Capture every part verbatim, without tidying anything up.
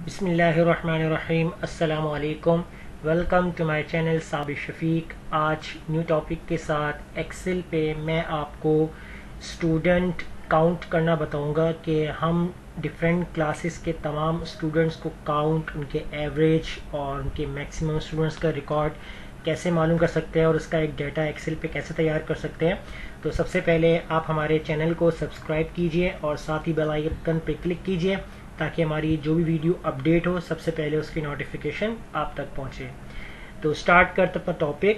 बिस्मिल्लाहिर्रहमानिर्रहीम अस्सलामु अलैकुम। Welcome to my channel Sabir Shafiq. आज न्यू टॉपिक के साथ एक्सेल पे मैं आपको स्टूडेंट काउंट करना बताऊंगा कि हम डिफरेंट क्लासेस के तमाम स्टूडेंट्स को काउंट, उनके एवरेज और उनके मैक्सिमम स्टूडेंट्स का रिकॉर्ड कैसे मालूम कर सकते हैं और उसका एक डाटा एक्सेल पे कैसे तैयार कर सकते हैं। तो सबसे पहले आप हमारे चैनल को सब्सक्राइब कीजिए और साथ ही बेल आइकन पर क्लिक कीजिए ताकि हमारी जो भी वीडियो अपडेट हो सबसे पहले उसकी नोटिफिकेशन आप तक पहुंचे। तो स्टार्ट करते हैं टॉपिक।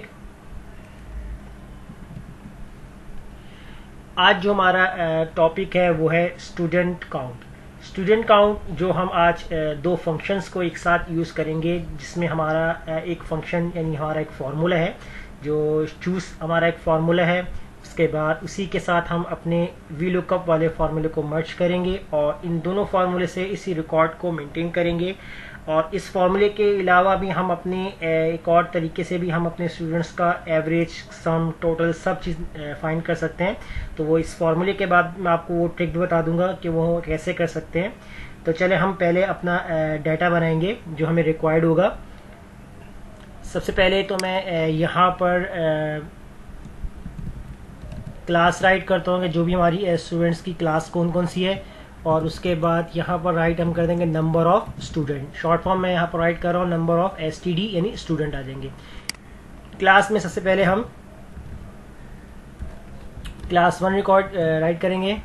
आज जो हमारा टॉपिक है वो है स्टूडेंट काउंट। स्टूडेंट काउंट जो हम आज दो फंक्शंस को एक साथ यूज़ करेंगे, जिसमें हमारा एक फंक्शन यानी हमारा एक फार्मूला है जो चूज हमारा एक फार्मूला है। उसके बाद उसी के साथ हम अपने वी लुकअप वाले फार्मूले को मर्ज करेंगे और इन दोनों फार्मूले से इसी रिकॉर्ड को मेंटेन करेंगे। और इस फार्मूले के अलावा भी हम अपने एक और तरीके से भी हम अपने स्टूडेंट्स का एवरेज, सम, टोटल सब चीज़ फाइंड कर सकते हैं। तो वो इस फार्मूले के बाद मैं आपको वो ट्रिक भी बता दूंगा कि वो कैसे कर सकते हैं। तो चले हम पहले अपना डाटा बनाएंगे जो हमें रिक्वायर्ड होगा। सबसे पहले तो मैं यहाँ पर क्लास राइट करता हूँ कि जो भी हमारी स्टूडेंट्स की क्लास कौन कौन सी है, और उसके बाद यहाँ पर राइट हम कर देंगे number of student. Short form में यहाँ पर राइट कर रहा हूँ number of S T D यानी स्टूडेंट आ जाएंगे। क्लास में सबसे पहले हम क्लास वन रिकॉर्ड राइट करेंगे,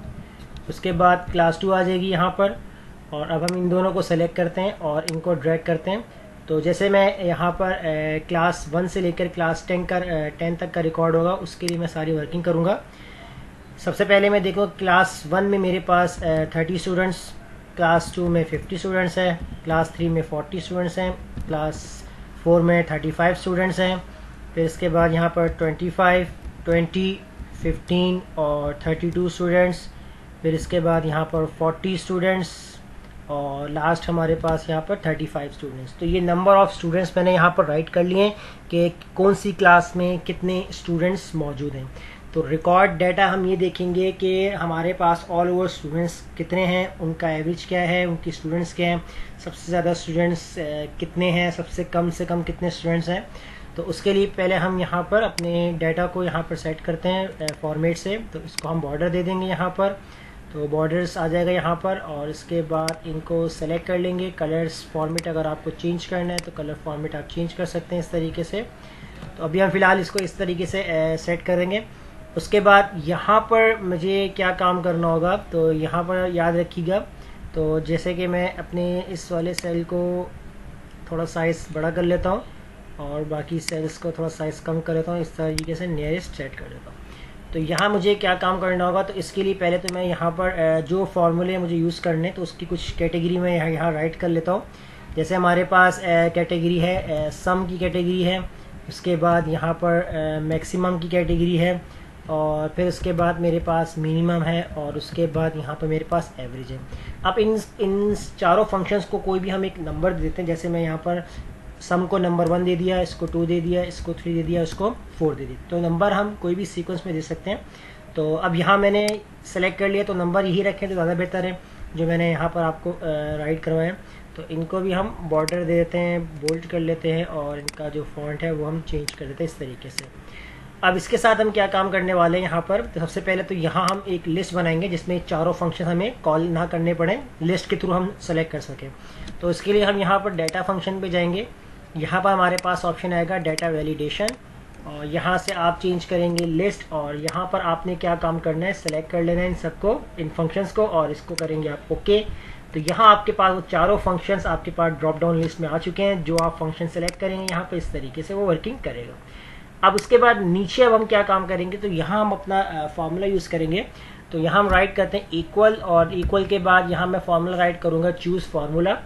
उसके बाद क्लास टू आ जाएगी यहाँ पर। और अब हम इन दोनों को सेलेक्ट करते हैं और इनको ड्रैग करते हैं। तो जैसे मैं यहाँ पर ए, क्लास वन से लेकर क्लास टेन का टेन तक का रिकॉर्ड होगा, उसके लिए मैं सारी वर्किंग करूँगा। सबसे पहले मैं देखूँ क्लास वन में मेरे पास थर्टी स्टूडेंट्स, क्लास टू में फिफ्टी स्टूडेंट्स हैं, क्लास थ्री में फोर्टी स्टूडेंट्स हैं, क्लास फोर में थर्टी फाइव स्टूडेंट्स हैं। फिर इसके बाद यहाँ पर ट्वेंटी फाइव, ट्वेंटी, फिफ्टीन और थर्टी टू स्टूडेंट्स। फिर इसके बाद यहाँ पर फोर्टी स्टूडेंट्स और लास्ट हमारे पास यहाँ पर थर्टी फाइव स्टूडेंट्स। तो ये नंबर ऑफ स्टूडेंट्स मैंने यहाँ पर राइट कर लिए कि कौन सी क्लास में कितने स्टूडेंट्स मौजूद हैं। तो रिकॉर्ड डाटा हम ये देखेंगे कि हमारे पास ऑल ओवर स्टूडेंट्स कितने हैं, उनका एवरेज क्या है, उनकी स्टूडेंट्स क्या हैं, सबसे ज़्यादा स्टूडेंट्स कितने हैं, सबसे कम से कम कितने स्टूडेंट्स हैं। तो उसके लिए पहले हम यहाँ पर अपने डाटा को यहाँ पर सेट करते हैं फॉर्मेट से। तो इसको हम बॉर्डर दे देंगे यहाँ पर, तो बॉर्डर्स आ जाएगा यहाँ पर। और इसके बाद इनको सेलेक्ट कर लेंगे। कलर्स फॉर्मेट अगर आपको चेंज करना है तो कलर फॉर्मेट आप चेंज कर सकते हैं इस तरीके से। तो अभी हम फिलहाल इसको इस तरीके से सेट करेंगे। उसके बाद यहाँ पर मुझे क्या काम करना होगा, तो यहाँ पर याद रखिएगा। तो जैसे कि मैं अपने इस वाले सेल को थोड़ा साइज़ बड़ा कर लेता हूँ और बाकी सेल्स को थोड़ा साइज़ कम कर लेता हूँ, इस तरीके से नियरेस्ट सेट कर देता हूँ। तो यहाँ मुझे क्या काम करना होगा, तो इसके लिए पहले तो मैं यहाँ पर जो फार्मूले मुझे यूज़ करने तो उसकी कुछ कैटेगरी में यहाँ यहाँ राइट कर लेता हूँ। जैसे हमारे पास कैटेगरी है सम की कैटेगरी है, उसके बाद यहाँ पर मैक्सिमम की कैटेगरी है, और फिर उसके बाद मेरे पास मिनिमम है, और उसके बाद यहाँ पर मेरे पास एवरेज है। अब इन इन चारों फंक्शंस को कोई भी हम एक नंबर देते हैं। जैसे मैं यहाँ पर सम को नंबर वन दे दिया, इसको टू दे दिया, इसको थ्री दे दिया, इसको फोर दे दिया। तो नंबर हम कोई भी सीक्वेंस में दे सकते हैं। तो अब यहाँ मैंने सेलेक्ट कर लिया, तो नंबर यही रखें तो ज़्यादा बेहतर है जो मैंने यहाँ पर आपको राइट करवाया। तो इनको भी हम बॉर्डर दे देते हैं, बोल्ड कर लेते हैं, और इनका जो फॉन्ट है वो हम चेंज कर देते हैं इस तरीके से। अब इसके साथ हम क्या काम करने वाले हैं यहाँ पर, तो सबसे पहले तो यहाँ हम एक लिस्ट बनाएंगे जिसमें चारों फंक्शन हमें कॉल ना करने पड़े, लिस्ट के थ्रू हम सेलेक्ट कर सकें। तो इसके लिए हम यहाँ पर डाटा फंक्शन पे जाएंगे। यहाँ पर हमारे पास ऑप्शन आएगा डाटा वैलिडेशन, और यहाँ से आप चेंज करेंगे लिस्ट। और यहाँ पर आपने क्या काम करना है, सेलेक्ट कर लेना है इन सबको, इन फंक्शंस को, और इसको करेंगे आप ओके। तो यहाँ आपके पास वो चारों फंक्शंस आपके पास ड्रॉप डाउन लिस्ट में आ चुके हैं। जो आप फंक्शन सेलेक्ट करेंगे यहाँ पर इस तरीके से वो वर्किंग करेगा। अब उसके बाद नीचे अब हम क्या काम करेंगे, तो यहाँ हम अपना फार्मूला यूज़ करेंगे। तो यहाँ हम राइट करते हैं इक्वल, और इक्वल के बाद यहाँ मैं फार्मूला राइट करूँगा चूज़ फार्मूला।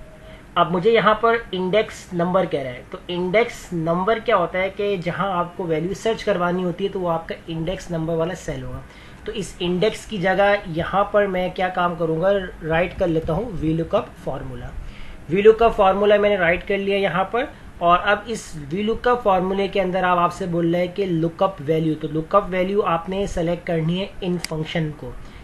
अब मुझे यहाँ पर इंडेक्स नंबर कह रहा है। तो इंडेक्स नंबर क्या होता है कि जहाँ आपको वैल्यू सर्च करवानी होती है तो वो आपका इंडेक्स नंबर वाला सेल होगा। तो इस इंडेक्स की जगह यहाँ पर मैं क्या काम करूँगा, राइट कर लेता हूँ V lookup formula. V lookup formula मैंने राइट कर लिया यहाँ पर। और अब इस वी लुकअप फार्मूले के अंदर आप आपसे बोल रहे हैं कि लुकअप वैल्यू, तो लुकअप वैल्यू आपने सेलेक्ट करनी है इन फंक्शन को।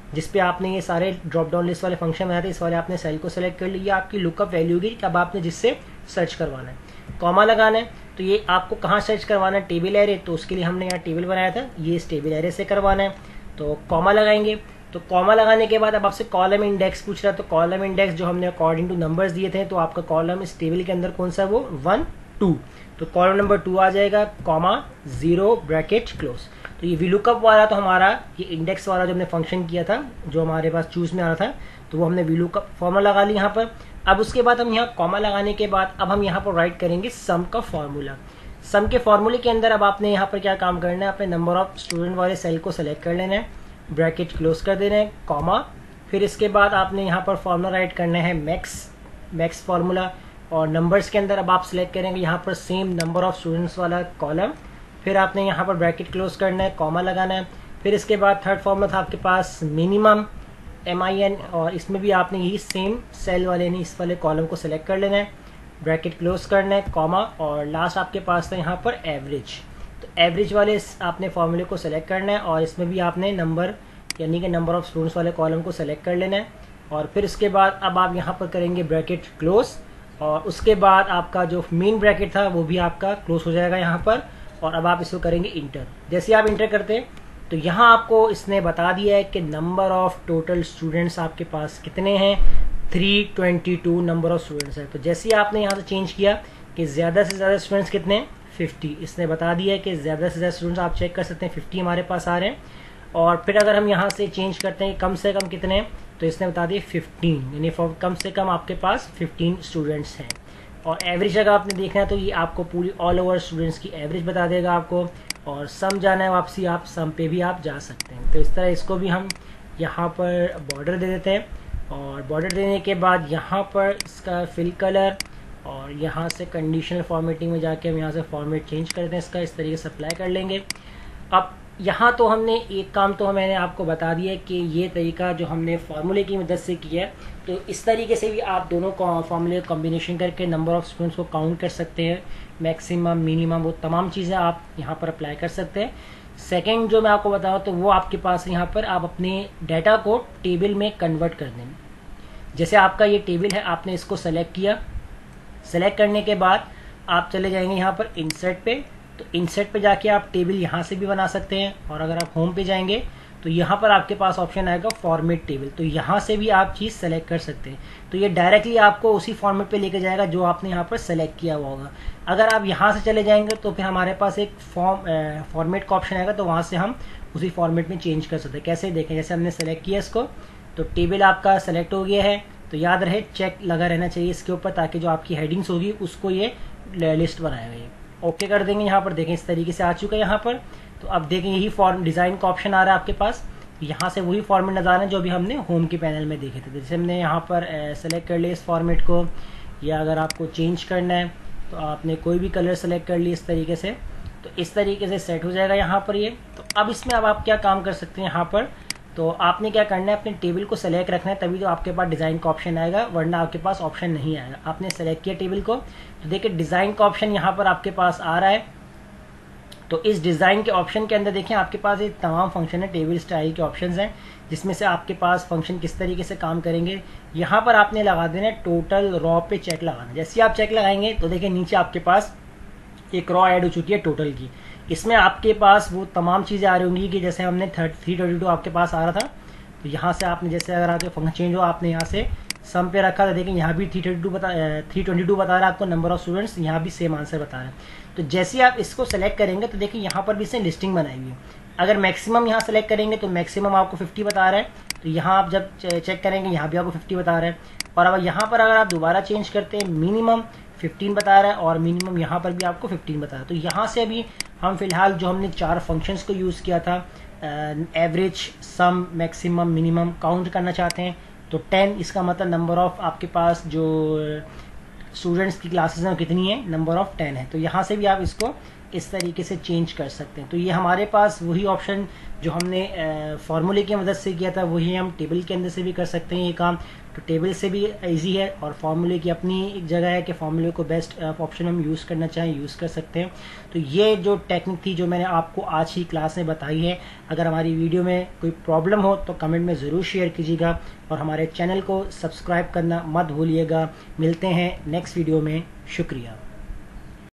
जिस पे आपने ये सारे ड्रॉप डाउन लिस्ट वाले फंक्शन बनाए थे, इस वाले आपने सेल को सेलेक्ट कर लिया, आपकी लुकअप वैल्यू होगी कि अब आपने जिससे सर्च करवाना है। कॉमा लगाना है, तो ये आपको कहाँ सर्च करवाना है, टेबल एरे, तो उसके लिए हमने यहाँ टेबल बनाया था, ये इस टेबल एरे से करवाना है, तो कॉमा लगाएंगे। तो कॉमा लगाने के बाद अब आपसे कॉलम इंडेक्स पूछ रहा है, तो कॉलम इंडेक्स जो हमने अकॉर्डिंग टू नंबर्स दिए थे, तो आपका कॉलम इस टेबल के अंदर कौन सा है, वो वन टू, तो कॉलम नंबर टू आ जाएगा, कॉमा जीरो ब्रैकेट क्लोज। तो ये वीलुकअप वाला तो हमारा ये इंडेक्स वाला जो हमने फंक्शन किया था, जो हमारे पास चूज में आ रहा था, तो वो हमने वीलुकअप फॉर्मूला लगा लिया यहाँ पर। अब उसके बाद हम यहाँ कॉमा लगाने के बाद अब हम यहाँ पर राइट करेंगे सम का फॉर्मूला। सम के फॉर्मूले के अंदर अब आपने यहाँ पर क्या काम करना है, अपने नंबर ऑफ स्टूडेंट वाले सेल को सेलेक्ट कर लेना है, ब्रैकेट क्लोज कर देना है, कॉमा, फिर इसके बाद आपने यहाँ पर फॉर्मूला राइट करना है मैक्स मैक्स फार्मूला, और नंबर्स के अंदर अब आप सिलेक्ट करेंगे यहाँ पर सेम नंबर ऑफ स्टूडेंट्स वाला कॉलम, फिर आपने यहाँ पर ब्रैकेट क्लोज करना है, कॉमा लगाना है, फिर इसके बाद थर्ड फॉर्मूला था आपके पास मिनिमम एम आई एन, और इसमें भी आपने यही सेम सेल वाले ने इस वाले कॉलम को सिलेक्ट कर लेना है, ब्रैकेट क्लोज करना है, कॉमा, और लास्ट आपके पास था यहाँ पर एवरेज। तो एवरेज वाले आपने फॉर्मूले को सिलेक्ट करना है, और इसमें भी आपने नंबर यानी कि नंबर ऑफ स्टूडेंट्स वाले कॉलम को सिलेक्ट कर लेना है, और फिर उसके बाद अब आप यहाँ पर करेंगे ब्रैकेट क्लोज, और उसके बाद आपका जो मेन ब्रैकेट था वो भी आपका क्लोज हो जाएगा यहाँ पर, और अब आप इसको करेंगे इंटर। जैसे आप इंटर करते हैं तो यहाँ आपको इसने बता दिया है कि नंबर ऑफ टोटल स्टूडेंट्स आपके पास कितने हैं, three twenty two number of students है। तो जैसे आपने यहाँ से चेंज किया कि ज़्यादा से ज़्यादा स्टूडेंट्स कितने हैं, फिफ्टी, इसने बता दिया है कि ज़्यादा से ज़्यादा स्टूडेंट्स आप चेक कर सकते हैं, फिफ्टी हमारे पास आ रहे हैं। और फिर अगर हम यहाँ से चेंज करते हैं कम से कम कितने हैं, तो इसने बता दिया फिफ्टीन, यानी कम से कम आपके पास फिफ्टीन स्टूडेंट्स हैं। और एवरेज अगर आपने देखना है तो ये आपको पूरी ऑल ओवर स्टूडेंट्स की एवरेज बता देगा आपको, और सम जाना है वापसी आप सम पे भी आप जा सकते हैं। तो इस तरह इसको भी हम यहाँ पर बॉर्डर दे देते हैं, और बॉर्डर देने के बाद यहाँ पर इसका फिल कलर, और यहाँ से कंडीशनल फॉर्मेटिंग में जाके हम यहाँ से फॉर्मेट चेंज करते हैं, इसका इस तरीके से अप्लाई कर लेंगे। अब यहाँ तो हमने एक काम तो मैंने आपको बता दिया कि ये तरीका जो हमने फार्मूले की मदद से किया है, तो इस तरीके से भी आप दोनों फार्मूले कॉम्बिनेशन करके नंबर ऑफ स्टूडेंट्स को काउंट कर सकते हैं, मैक्सिमम मिनिमम वो तमाम चीज़ें आप यहाँ पर अप्लाई कर सकते हैं। सेकेंड जो मैं आपको बताऊँ तो वो आपके पास यहाँ पर आप अपने डाटा को टेबल में कन्वर्ट कर दें। जैसे आपका ये टेबल है, आपने इसको सेलेक्ट किया, सेलेक्ट करने के बाद आप चले जाएंगे यहाँ पर इंसर्ट पे, तो इंसर्ट पे जाके आप टेबल यहाँ से भी बना सकते हैं, और अगर आप होम पे जाएंगे तो यहाँ पर आपके पास ऑप्शन आएगा फॉर्मेट टेबल, तो यहाँ से भी आप चीज़ सेलेक्ट कर सकते हैं। तो ये डायरेक्टली आपको उसी फॉर्मेट पे लेके जाएगा जो आपने यहाँ पर सेलेक्ट किया हुआ होगा। अगर आप यहाँ से चले जाएंगे तो फिर हमारे पास एक फॉर्म फॉर्मेट का ऑप्शन आएगा, तो वहाँ से हम उसी फॉर्मेट में चेंज कर सकते हैं। कैसे देखें, जैसे हमने सेलेक्ट किया इसको, तो टेबल आपका सेलेक्ट हो गया है, तो याद रहे चेक लगा रहना चाहिए इसके ऊपर, ताकि जो आपकी हेडिंग्स होगी उसको ये लिस्ट बनाएगा। ये ओके कर देंगे। यहाँ पर देखें इस तरीके से आ चुका है यहाँ पर। तो अब देखें यही फॉर्म डिज़ाइन का ऑप्शन आ रहा है आपके पास, यहाँ से वही फॉर्मेट नज़र आ रहा है जो भी हमने होम के पैनल में देखे थे। जैसे हमने यहाँ पर सेलेक्ट कर लिया इस फॉर्मेट को, या अगर आपको चेंज करना है तो आपने कोई भी कलर सेलेक्ट कर लिया इस तरीके से, तो इस तरीके से सेट हो जाएगा यहाँ पर ये। तो अब इसमें अब आप क्या काम कर सकते हैं यहाँ पर, तो आपने क्या करना है, अपने टेबल को सेलेक्ट रखना है, तभी तो आपके पास डिज़ाइन का ऑप्शन आएगा, वरना आपके पास ऑप्शन नहीं आएगा। आपने सेलेक्ट किया टेबल को, तो देखिए डिज़ाइन का ऑप्शन यहाँ पर आपके पास आ रहा है। तो इस डिज़ाइन के ऑप्शन के अंदर देखें आपके पास ये तमाम फंक्शन है, टेबल स्टाइल के ऑप्शंस हैं, जिसमें से आपके पास फंक्शन किस तरीके से काम करेंगे। यहाँ पर आपने लगा देना है टोटल रॉ पे चेक लगाना। जैसे आप चेक लगाएंगे तो देखिए नीचे आपके पास एक रॉ ऐड हो चुकी है टोटल की। इसमें आपके पास वो तमाम चीज़ें आ रही होंगी कि जैसे हमने थर्टी थ्री ट्वेंटी टू आपके पास आ रहा था, तो यहाँ से आपने जैसे अगर आपके फंक्शन चेंज हो, आपने यहाँ से सम पे रखा था, देखें यहाँ भी थ्री ट्वेंटी टू बता थ्री ट्वेंटी टू बता रहा है आपको नंबर ऑफ स्टूडेंट्स, यहाँ भी सेम आंसर बता रहा है। तो जैसे ही आप इसको सेलेक्ट करेंगे तो देखिए यहाँ पर भी इसने लिस्टिंग बनाई हुई है। अगर मैक्सिमम यहाँ सेलेक्ट करेंगे तो मैक्सिमम आपको फिफ्टी बता रहा है, तो यहाँ आप जब चेक करेंगे यहाँ भी आपको फिफ्टी बता रहा है। और अब यहाँ पर अगर आप दोबारा चेंज करते हैं मिनिमम फिफ्टीन बता रहा है, और मिनिमम यहाँ पर भी आपको फिफ्टीन बता रहा है। तो यहाँ से अभी हम फिलहाल जो हमने चार फंक्शंस को यूज़ किया था, average, sum, maximum, minimum, count करना चाहते हैं तो टेन, इसका मतलब नंबर ऑफ आपके पास जो स्टूडेंट्स की क्लासेस हैं कितनी है, नंबर ऑफ टेन है। तो यहाँ से भी आप इसको इस तरीके से चेंज कर सकते हैं। तो ये हमारे पास वही ऑप्शन जो हमने फार्मूले की मदद से किया था वही हम टेबल के अंदर से भी कर सकते हैं ये काम। तो टेबल से भी इजी है और फार्मूले की अपनी एक जगह है कि फार्मूले को बेस्ट ऑप्शन हम यूज़ करना चाहें यूज़ कर सकते हैं। तो ये जो टेक्निक थी जो मैंने आपको आज ही क्लास में बताई है, अगर हमारी वीडियो में कोई प्रॉब्लम हो तो कमेंट में ज़रूर शेयर कीजिएगा और हमारे चैनल को सब्सक्राइब करना मत भूलिएगा। मिलते हैं नेक्स्ट वीडियो में, शुक्रिया।